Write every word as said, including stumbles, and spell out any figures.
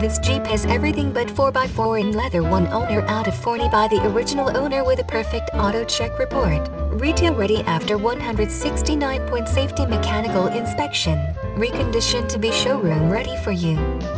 This Jeep has everything but four by four in leather. One owner out of Forney by the original owner with a perfect auto check report. Retail ready after one hundred sixty-nine point safety mechanical inspection. Reconditioned to be showroom ready for you.